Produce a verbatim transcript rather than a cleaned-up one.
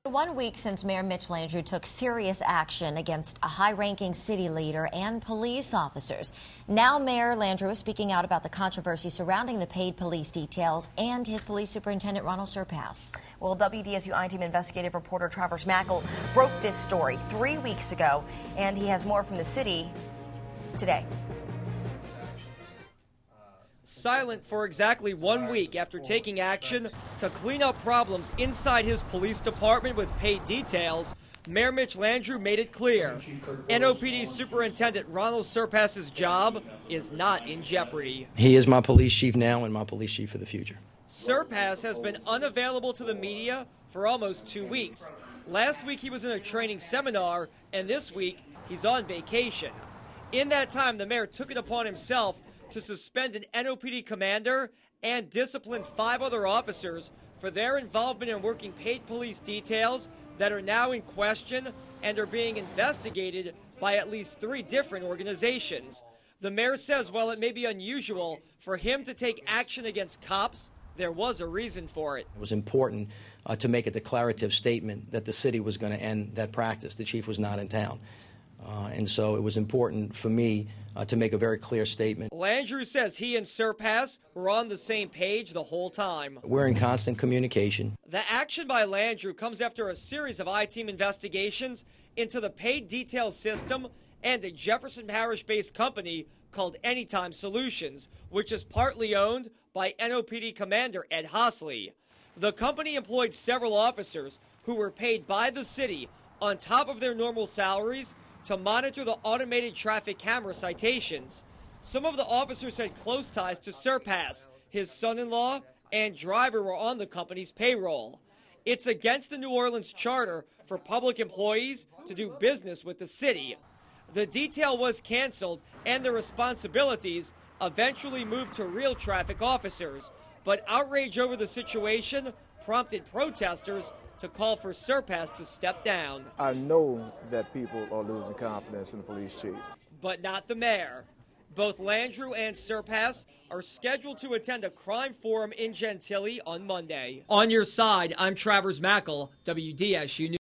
One week since Mayor Mitch Landrieu took serious action against a high-ranking city leader and police officers. Now Mayor Landrieu is speaking out about the controversy surrounding the paid police details and his police superintendent Ronal Serpas. Well, W D S U I-Team investigative reporter Travers Mackle broke this story three weeks ago, and he has more from the city today. Silent for exactly one week after taking action to clean up problems inside his police department with paid details, Mayor Mitch Landrieu made it clear N O P D Superintendent Ronal Serpas' job is not in jeopardy. He is my police chief now and my police chief for the future. Serpas has been unavailable to the media for almost two weeks. Last week he was in a training seminar, and this week he's on vacation. In that time, the mayor took it upon himself to suspend an N O P D commander and discipline five other officers for their involvement in working paid police details that are now in question and are being investigated by at least three different organizations. The mayor says while it may be unusual for him to take action against cops, there was a reason for it. It was important uh, to make a declarative statement that the city was going to end that practice. The chief was not in town. Uh, and so it was important for me uh, to make a very clear statement. Landrieu says he and Serpas were on the same page the whole time. We're in constant communication. The action by Landrieu comes after a series of I-Team investigations into the paid detail system and a Jefferson Parish-based company called Anytime Solutions, which is partly owned by N O P D Commander Ed Hosley. The company employed several officers who were paid by the city on top of their normal salaries to monitor the automated traffic camera citations. Some of the officers had close ties to Serpas. His son-in-law and driver were on the company's payroll. It's against the New Orleans charter for public employees to do business with the city. The detail was canceled and the responsibilities eventually moved to real traffic officers. But outrage over the situation prompted protesters to call for Serpas to step down. I know that people are losing confidence in the police chief. But not the mayor. Both Landrieu and Serpas are scheduled to attend a crime forum in Gentilly on Monday. On your side, I'm Travers Mackle, W D S U News.